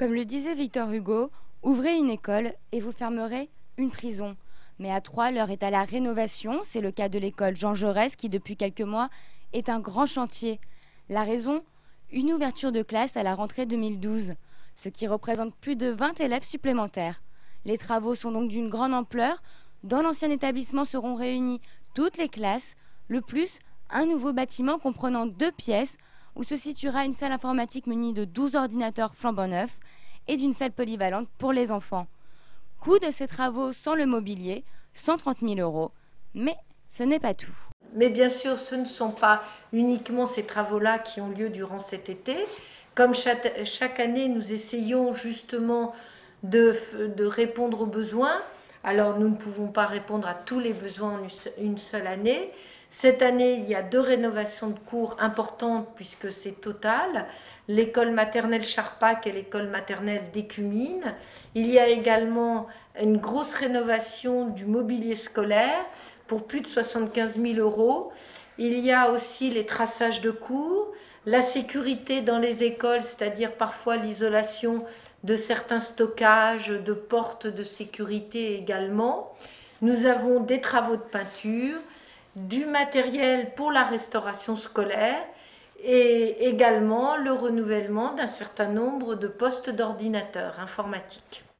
Comme le disait Victor Hugo, ouvrez une école et vous fermerez une prison. Mais à Troyes, l'heure est à la rénovation. C'est le cas de l'école Jean Jaurès qui, depuis quelques mois, est un grand chantier. La raison, une ouverture de classe à la rentrée 2012, ce qui représente plus de 20 élèves supplémentaires. Les travaux sont donc d'une grande ampleur. Dans l'ancien établissement seront réunies toutes les classes, le plus un nouveau bâtiment comprenant 2 pièces où se situera une salle informatique munie de 12 ordinateurs flambant neufs et d'une salle polyvalente pour les enfants. Coût de ces travaux sans le mobilier, 130 000 €. Mais ce n'est pas tout. Mais bien sûr, ce ne sont pas uniquement ces travaux-là qui ont lieu durant cet été. Comme chaque année, nous essayons justement de répondre aux besoins. Alors, nous ne pouvons pas répondre à tous les besoins en une seule année. Cette année, il y a 2 rénovations de cours importantes puisque c'est total. L'école maternelle Charpac et l'école maternelle d'Écumines. Il y a également une grosse rénovation du mobilier scolaire pour plus de 75 000 €. Il y a aussi les traçages de cours, la sécurité dans les écoles, c'est-à-dire parfois l'isolation de certains stockages, de portes de sécurité également. Nous avons des travaux de peinture, du matériel pour la restauration scolaire et également le renouvellement d'un certain nombre de postes d'ordinateurs informatiques.